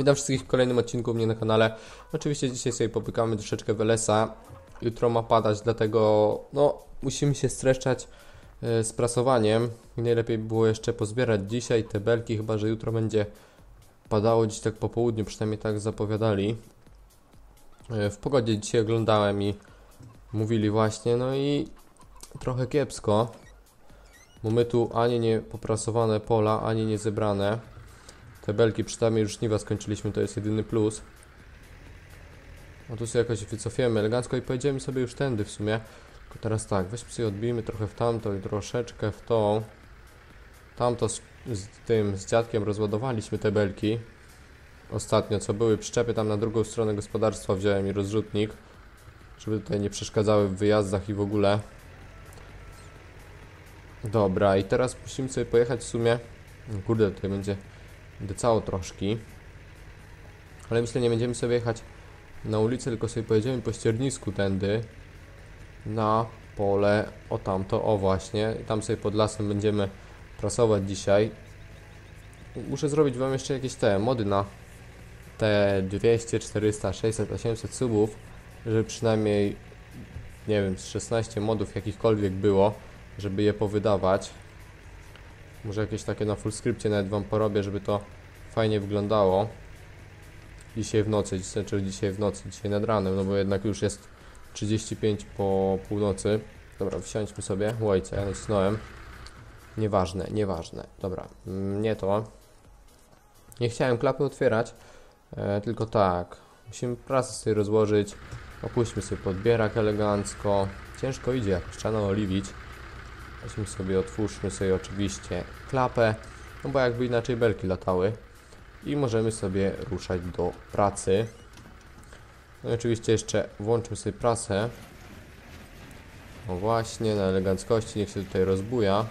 Witam wszystkich w kolejnym odcinku u mnie na kanale. Oczywiście dzisiaj sobie popykamy troszeczkę w LS-a. Jutro ma padać, dlatego musimy się streszczać z prasowaniem. Najlepiej było jeszcze pozbierać dzisiaj te belki, chyba że jutro będzie padało dziś tak po południu, przynajmniej tak zapowiadali. W pogodzie dzisiaj oglądałem i mówili właśnie, no i trochę kiepsko. Bo my tu ani nie poprasowane pola, ani nie zebrane. Te belki przynajmniej już żniwa skończyliśmy, to jest jedyny plus. No tu sobie jakoś wycofiemy elegancko i pojedziemy sobie już tędy w sumie. Tylko teraz tak, weźmy sobie odbijmy trochę w tamto i troszeczkę w tą. Tamto z dziadkiem rozładowaliśmy te belki. Ostatnio co były przyczepy tam na drugą stronę gospodarstwa wziąłem i rozrzutnik. Żeby tutaj nie przeszkadzały w wyjazdach i w ogóle. Dobra, i teraz musimy sobie pojechać w sumie. Kurde, tutaj będzie decało troszkę. Ale myślę, nie będziemy sobie jechać na ulicę, tylko sobie pojedziemy po ściernisku tędy na pole, o tamto, o właśnie. I tam sobie pod lasem będziemy prasować dzisiaj. Muszę zrobić wam jeszcze jakieś te mody na te 200, 400, 600, 800 subów, żeby przynajmniej, nie wiem, z 16 modów jakichkolwiek było, żeby je powydawać. Może jakieś takie na fullscripcie nawet wam porobię, żeby to fajnie wyglądało. Dzisiaj w nocy, dzisiaj nad ranem, no bo jednak już jest 35 po północy. Dobra, wsiądźmy sobie. Łojce, ja nacisnąłem. Nieważne. Dobra, nie to. Nie chciałem klapy otwierać, tylko tak. Musimy prasę sobie rozłożyć. Opuśćmy sobie podbierak elegancko. Ciężko idzie, jakoś trzeba naoliwić. Weźmy sobie, otwórzmy sobie oczywiście klapę, no bo jakby inaczej belki latały. I możemy sobie ruszać do pracy. No i oczywiście jeszcze włączmy sobie prasę. No właśnie, na eleganckości, niech się tutaj rozbuja.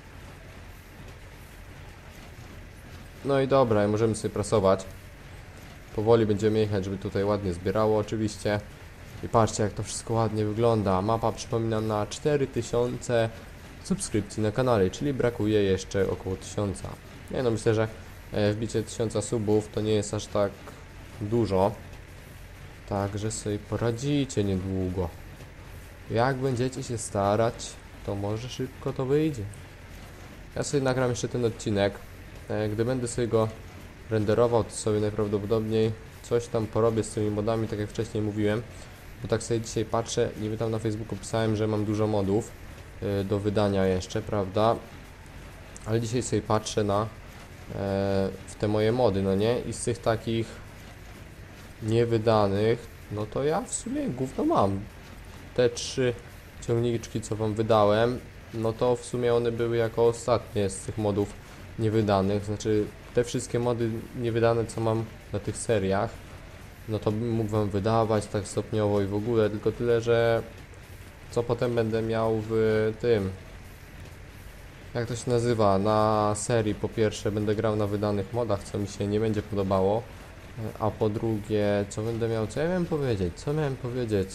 No i dobra, i możemy sobie prasować. Powoli będziemy jechać, żeby tutaj ładnie zbierało oczywiście. I patrzcie, jak to wszystko ładnie wygląda. Mapa, przypominam, na 4000 subskrypcji na kanale, czyli brakuje jeszcze około 1000. Nie no, myślę, że wbicie 1000 subów to nie jest aż tak dużo. Także sobie poradzicie niedługo. Jak będziecie się starać, to może szybko to wyjdzie. Ja sobie nagram jeszcze ten odcinek. Gdy będę sobie go renderował, to sobie najprawdopodobniej coś tam porobię z tymi modami, tak jak wcześniej mówiłem. Bo tak sobie dzisiaj patrzę, niby tam na Facebooku pisałem, że mam dużo modów do wydania jeszcze, prawda? Ale dzisiaj sobie patrzę w te moje mody, no nie? I z tych takich niewydanych, no to ja w sumie gówno mam. Te 3 ciągniczki, co wam wydałem, no to w sumie one były jako ostatnie z tych modów niewydanych. Znaczy te wszystkie mody niewydane, co mam na tych seriach, no to bym mógł wam wydawać tak stopniowo i w ogóle, tylko tyle, że co potem będę miał w tym, jak to się nazywa, na serii. Po pierwsze będę grał na wydanych modach, co mi się nie będzie podobało, a po drugie, co będę miał, co miałem powiedzieć,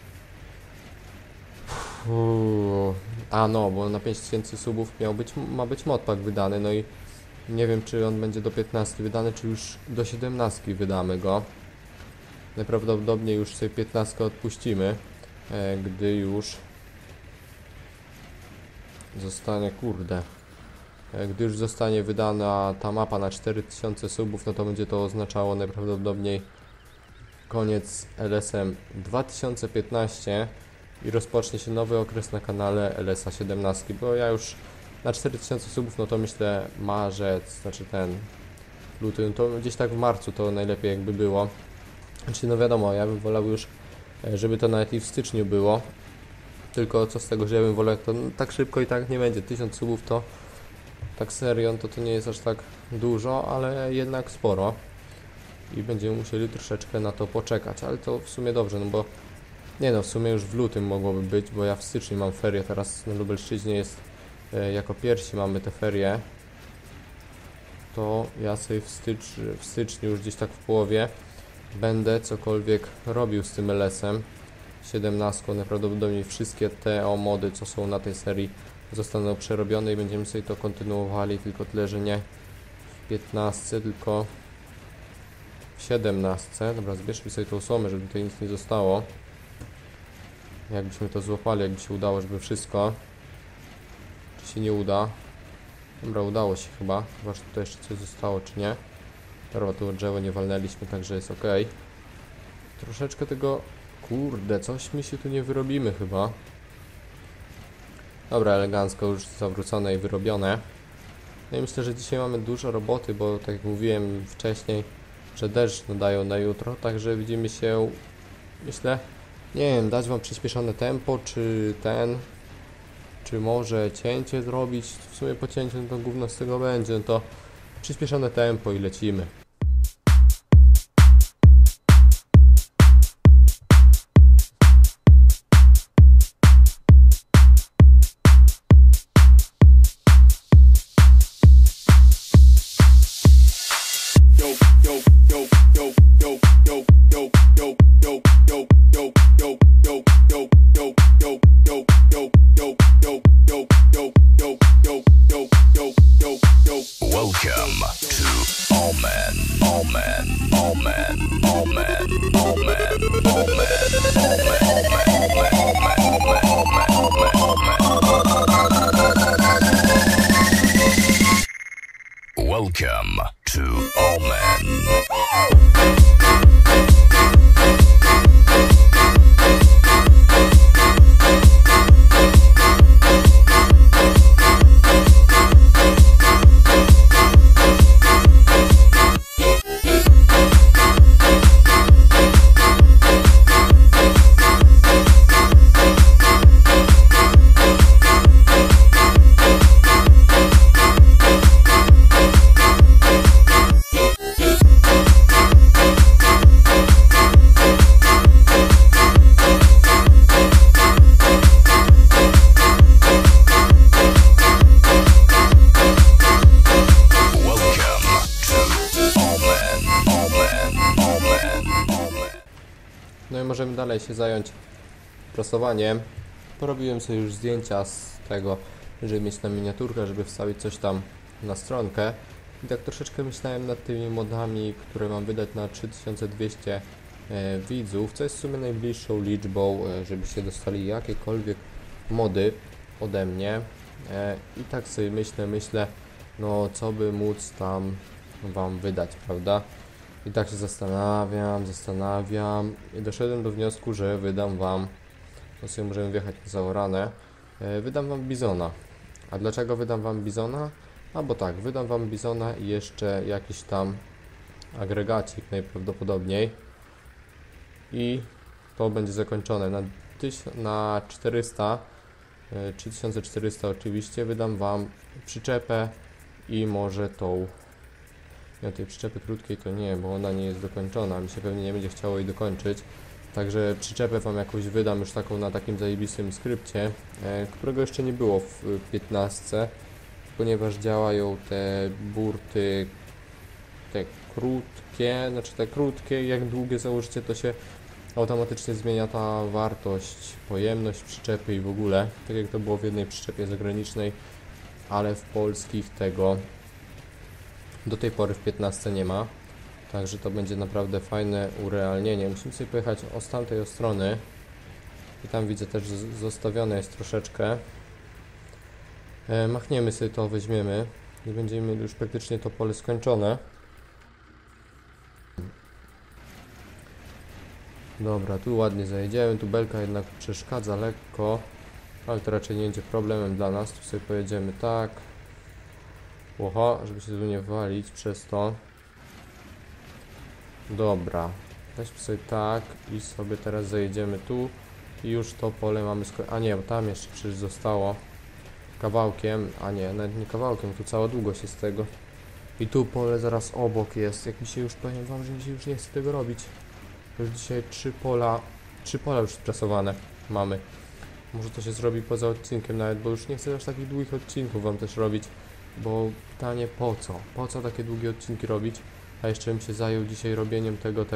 a no, bo na 5000 subów ma być modpack wydany, no i nie wiem, czy on będzie do 15 wydany, czy już do 17 wydamy go. Najprawdopodobniej już sobie 15 odpuścimy, gdy już zostanie, gdy już zostanie wydana ta mapa na 4000 subów, no to będzie to oznaczało najprawdopodobniej koniec LS-em 2015 i rozpocznie się nowy okres na kanale LS-a 17, bo ja już na 4000 subów, no to myślę marzec, znaczy ten luty, no to gdzieś tak w marcu to najlepiej jakby było. Znaczy no wiadomo, ja bym wolał już, żeby to nawet i w styczniu było. Tylko co z tego, że ja bym wolał, to tak szybko i tak nie będzie. 1000 subów to tak serio, to nie jest aż tak dużo, ale jednak sporo. I będziemy musieli troszeczkę na to poczekać, ale to w sumie dobrze, no bo nie no, w sumie już w lutym mogłoby być, bo ja w styczniu mam ferie, teraz na Lubelszczyźnie jest jako pierwsi mamy te ferie. To ja sobie w styczniu już gdzieś tak w połowie będę cokolwiek robił z tym LS-em 17, najprawdopodobniej wszystkie te mody, co są na tej serii, zostaną przerobione i będziemy sobie to kontynuowali, tylko tyle, że nie w 15, tylko 17. Dobra, zbierzmy sobie tą słomę, żeby tutaj nic nie zostało. Jakbyśmy to złapali, jakby się udało, żeby wszystko. Czy się nie uda? Dobra, udało się chyba. Chyba, że tutaj jeszcze coś zostało, czy nie. Dobra, tu drzewo nie walnęliśmy, także jest ok. Troszeczkę tego... Kurde, coś mi się tu nie wyrobimy chyba. Dobra, elegancko już zawrócone i wyrobione. No i myślę, że dzisiaj mamy dużo roboty, bo tak jak mówiłem wcześniej, że deszcz nadają na jutro, także widzimy się, myślę, nie wiem, dać wam przyspieszone tempo, czy może cięcie zrobić, w sumie po cięciu no to gówno z tego będzie, no to przyspieszone tempo i lecimy. Welcome to Omen. No i możemy dalej się zająć prasowaniem. Porobiłem sobie już zdjęcia z tego, żeby mieć na miniaturkę, żeby wstawić coś tam na stronkę. I tak troszeczkę myślałem nad tymi modami, które mam wydać na 3200 widzów, co jest w sumie najbliższą liczbą, żebyście dostali jakiekolwiek mody ode mnie. I tak sobie myślę, no co by móc tam wam wydać, prawda? I tak się zastanawiam i doszedłem do wniosku, że wydam wam, no sobie możemy wjechać na zaorane, wydam wam bizona. A dlaczego wydam wam bizona? A bo tak, wydam wam bizona i jeszcze jakiś tam agregacik najprawdopodobniej i to będzie zakończone na 400, 3400 oczywiście, wydam wam przyczepę i może tą. Ja tej przyczepy krótkiej to nie, bo ona nie jest dokończona, mi się pewnie nie będzie chciało jej dokończyć. Także przyczepę wam jakąś wydam już taką na takim zajebistym skrypcie, którego jeszcze nie było w 15, ponieważ działają te burty, te krótkie, jak długie założycie, to się automatycznie zmienia ta wartość, pojemność przyczepy i w ogóle, tak jak to było w jednej przyczepie zagranicznej, ale w polskich tego do tej pory w 15 nie ma, także to będzie naprawdę fajne urealnienie. Musimy sobie pojechać z tamtej strony i tam widzę też, że zostawione jest troszeczkę. Machniemy sobie to, weźmiemy i będziemy mieli już praktycznie to pole skończone. Dobra, tu ładnie zajedziemy, tu belka jednak przeszkadza lekko, ale to raczej nie będzie problemem dla nas. Tu sobie pojedziemy tak. Oho, żeby się tu nie walić przez to. Dobra, weźmy sobie tak i sobie teraz zajedziemy tu i już to pole mamy a nie, bo tam jeszcze przecież zostało kawałkiem, a nie, nawet nie kawałkiem, tu cała długość jest tego. I tu pole zaraz obok jest, jak mi się już, powiem wam, że mi się już nie chce tego robić. Już dzisiaj 3 pola już sprasowane mamy. Może to się zrobi poza odcinkiem nawet, bo już nie chcę aż takich długich odcinków wam też robić. Bo pytanie po co? Po co takie długie odcinki robić? A jeszcze bym się zajął dzisiaj robieniem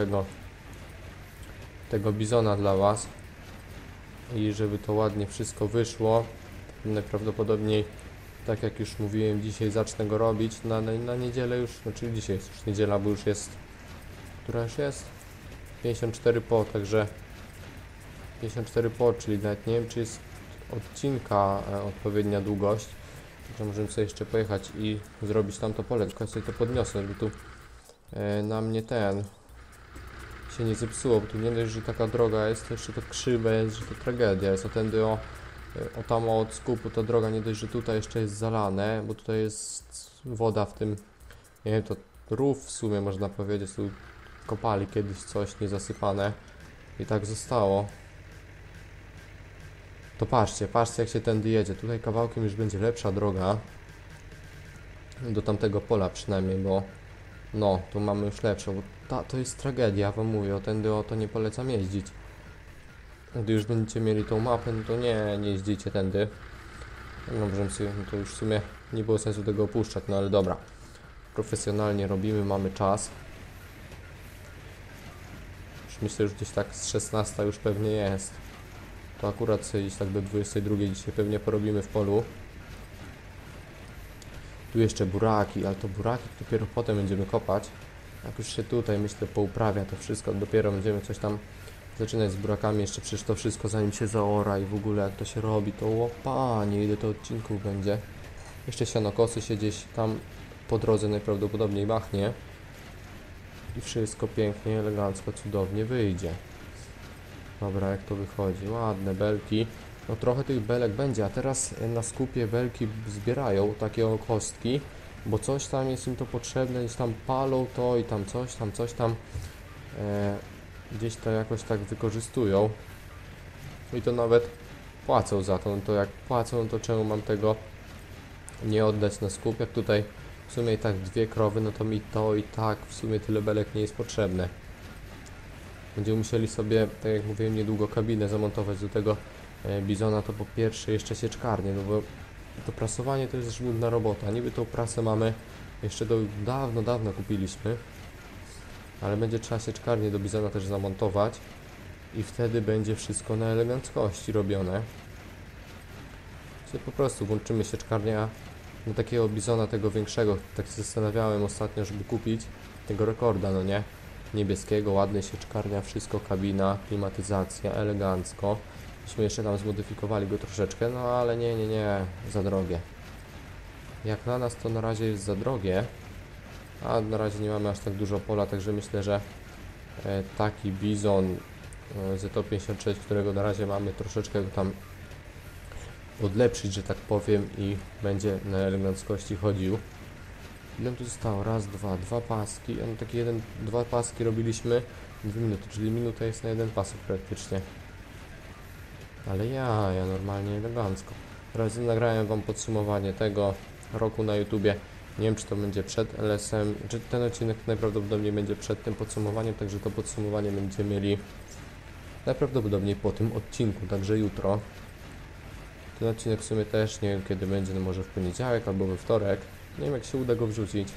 tego bizona dla was. I żeby to ładnie wszystko wyszło. Najprawdopodobniej, tak jak już mówiłem, dzisiaj zacznę go robić. Na niedzielę już, znaczy dzisiaj jest już niedziela, bo już jest która już jest? 54 po, także 54 po, czyli nawet nie wiem, czy jest odcinka odpowiednia długość. Także możemy sobie jeszcze pojechać i zrobić tamto pole, tylko ja sobie to podniosę, żeby tu na mnie się nie zepsuło, bo tu nie dość, że taka droga jest, to jeszcze to krzywe jest, że to tragedia jest, a tędy o tam od skupu ta droga nie dość, że tutaj jeszcze jest zalane, bo tutaj jest woda w tym, nie wiem, to rów w sumie można powiedzieć, tu kopali kiedyś coś niezasypane i tak zostało. To patrzcie jak się tędy jedzie, tutaj kawałkiem już będzie lepsza droga, do tamtego pola przynajmniej, bo no, tu mamy już lepszą, bo to jest tragedia, wam mówię, tędy to nie polecam jeździć. Gdy już będziecie mieli tą mapę, no to nie jeździcie tędy. No, możemy sobie, no to już w sumie nie było sensu tego opuszczać, no ale dobra. Profesjonalnie robimy, mamy czas. Już myślę, że gdzieś tak z 16 już pewnie jest. To akurat sobie gdzieś tak do 22 dzisiaj pewnie porobimy w polu. Tu jeszcze buraki, ale to buraki dopiero potem będziemy kopać. Jak już się tutaj, myślę, pouprawia to wszystko, dopiero będziemy coś tam zaczynać z burakami, jeszcze przecież to wszystko zanim się zaora i w ogóle jak to się robi, to łopanie, ile to odcinków będzie. Jeszcze sianokosy się gdzieś tam po drodze najprawdopodobniej machnie. I wszystko pięknie, elegancko, cudownie wyjdzie. Dobra, jak to wychodzi, ładne belki. No trochę tych belek będzie, a teraz na skupie belki zbierają takie kostki, bo coś tam jest im to potrzebne, gdzieś tam palą to i tam coś tam. Gdzieś to jakoś tak wykorzystują i to nawet płacą za to. No to jak płacą, to czemu mam tego nie oddać na skup? Jak tutaj w sumie i tak 2 krowy, no to mi to i tak w sumie tyle belek nie jest potrzebne. Będziemy musieli sobie, tak jak mówiłem, niedługo kabinę zamontować do tego bizona, to po pierwsze jeszcze sieczkarnię, no bo to prasowanie to jest żmudna robota. Niby tą prasę mamy, jeszcze dawno kupiliśmy, ale będzie trzeba sieczkarnię do bizona też zamontować i wtedy będzie wszystko na eleganckości robione. Czyli po prostu włączymy sieczkarnię na takiego bizona, tego większego. Tak się zastanawiałem ostatnio, żeby kupić tego rekorda, no nie? Niebieskiego, ładny sieczkarnia, wszystko, kabina, klimatyzacja, elegancko. Myśmy jeszcze tam zmodyfikowali go troszeczkę, no ale nie, za drogie. Jak na nas to na razie jest za drogie, a na razie nie mamy aż tak dużo pola, także myślę, że taki bizon ZO56, którego na razie mamy, troszeczkę go tam odlepszyć, że tak powiem, i będzie na eleganckości chodził. Ile tu zostało? Raz, dwa paski. No takie 2 paski robiliśmy 2 minuty, czyli minuta jest na 1 pasek praktycznie. Ale ja normalnie elegancko. Teraz nagrałem wam podsumowanie tego roku na YouTubie. Nie wiem, czy to będzie przed LS-em, czy ten odcinek najprawdopodobniej będzie przed tym podsumowaniem, także to podsumowanie będziemy mieli najprawdopodobniej po tym odcinku, także jutro. Ten odcinek w sumie też nie wiem kiedy będzie, no może w poniedziałek albo we wtorek. Nie wiem jak się uda go wrzucić.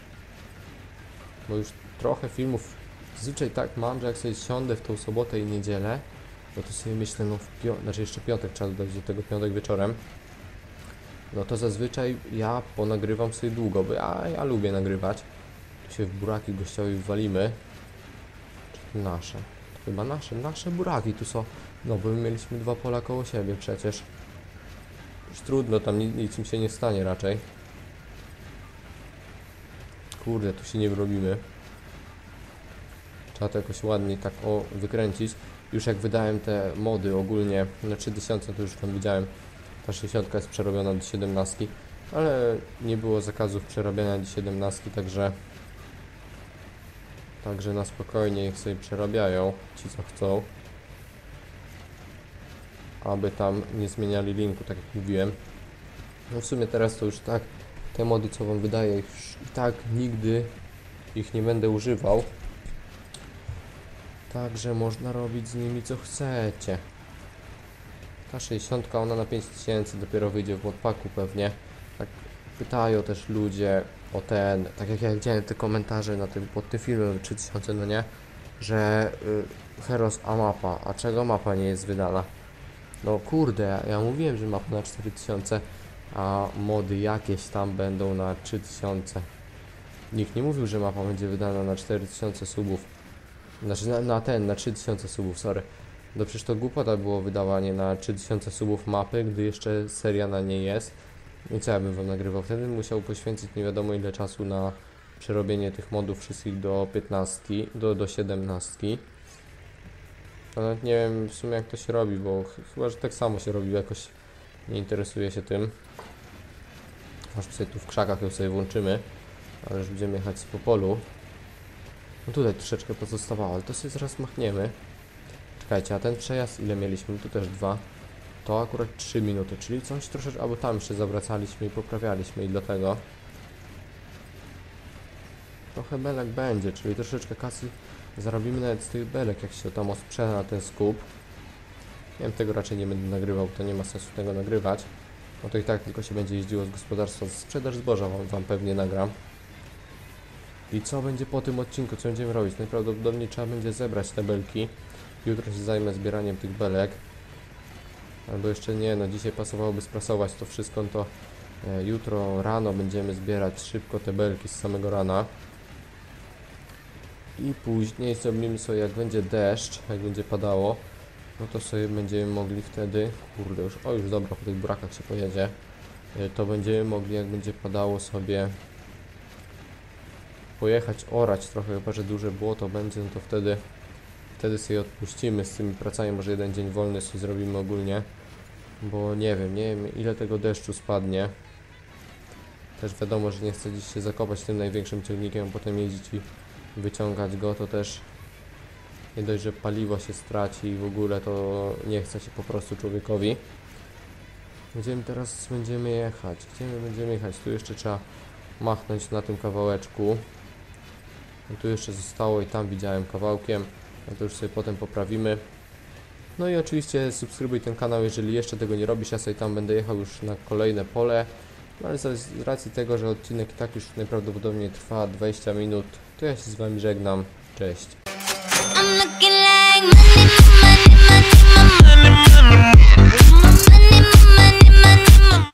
Bo już trochę filmów zazwyczaj tak mam, że jak sobie siądę w tą sobotę i niedzielę, no to sobie myślę, no znaczy jeszcze piątek trzeba dodać do tego, piątek wieczorem. No to zazwyczaj ja ponagrywam sobie długo, bo ja lubię nagrywać. Tu się w buraki gościowi walimy. Czy nasze? To chyba nasze buraki tu są. No bo my mieliśmy 2 pola koło siebie przecież. Już trudno, tam nic im się nie stanie raczej. Kurde, tu się nie wyrobimy. Trzeba to jakoś ładnie tak wykręcić. Już jak wydałem te mody ogólnie na 3000, to już tam widziałem, ta 60 jest przerobiona do 17, ale nie było zakazów przerabiania do 17, także na spokojnie ich sobie przerabiają ci co chcą, aby tam nie zmieniali linku, tak jak mówiłem. No w sumie teraz to już tak, te mody co wam wydaję, już i tak nigdy ich nie będę używał. Także można robić z nimi co chcecie. Ta 60 ona na 5000 dopiero wyjdzie w modpacku pewnie. Tak pytają też ludzie o ten, tak jak ja widziałem te komentarze na tym, pod tym filmem 3000, no nie, że Heros, a mapa, a czego mapa nie jest wydana? No kurde, ja mówiłem, że mapa na 4000, a mody jakieś tam będą na 3000. Nikt nie mówił, że mapa będzie wydana na 4000 subów. Znaczy na 3000 subów, sorry. No przecież to głupota było wydawanie na 3000 subów mapy, gdy jeszcze seria na niej jest. I co ja bym wam nagrywał? Wtedy bym musiał poświęcić nie wiadomo ile czasu na przerobienie tych modów wszystkich do 15, do 17. Nawet nie wiem w sumie jak to się robi, bo chyba, że tak samo się robi, jakoś nie interesuję się tym. Aż sobie tu w krzakach ją sobie włączymy, ale już będziemy jechać po polu. No tutaj troszeczkę pozostawało, ale to sobie zaraz machniemy. Czekajcie, a ten przejazd ile mieliśmy? Tu też 2. To akurat 3 minuty, czyli coś troszeczkę, albo tam jeszcze zawracaliśmy i poprawialiśmy i dlatego. Trochę belek będzie, czyli troszeczkę kasy zarobimy nawet z tych belek, jak się tam osprzeda na ten skup. Nie wiem, tego raczej nie będę nagrywał, to nie ma sensu tego nagrywać. No to i tak tylko się będzie jeździło z gospodarstwa. Sprzedaż zboża wam pewnie nagram. I co będzie po tym odcinku? Co będziemy robić? Najprawdopodobniej trzeba będzie zebrać te belki. Jutro się zajmę zbieraniem tych belek. Albo jeszcze nie, no dzisiaj pasowałoby sprasować to wszystko, to jutro rano będziemy zbierać szybko te belki z samego rana. I później zrobimy sobie, jak będzie deszcz, jak będzie padało, no to sobie będziemy mogli wtedy, kurde już, już dobra, po tych burakach się pojedzie, to będziemy mogli, jak będzie padało, sobie pojechać orać trochę, chyba że duże błoto będzie, no to wtedy sobie odpuścimy z tymi pracami, może jeden dzień wolny sobie zrobimy ogólnie, bo nie wiem ile tego deszczu spadnie. Też wiadomo, że nie chcę dziś się zakopać tym największym ciągnikiem, potem jeździć i wyciągać go, to też nie dość, że paliwo się straci i w ogóle to nie chce się po prostu człowiekowi. Będziemy jechać. Gdzie my będziemy jechać? Tu jeszcze trzeba machnąć na tym kawałeczku. I tu jeszcze zostało i tam widziałem kawałkiem, a to już sobie potem poprawimy. No i oczywiście subskrybuj ten kanał, jeżeli jeszcze tego nie robisz, ja sobie tam będę jechał już na kolejne pole. No ale z racji tego, że odcinek i tak już najprawdopodobniej trwa 20 minut, to ja się z wami żegnam. Cześć.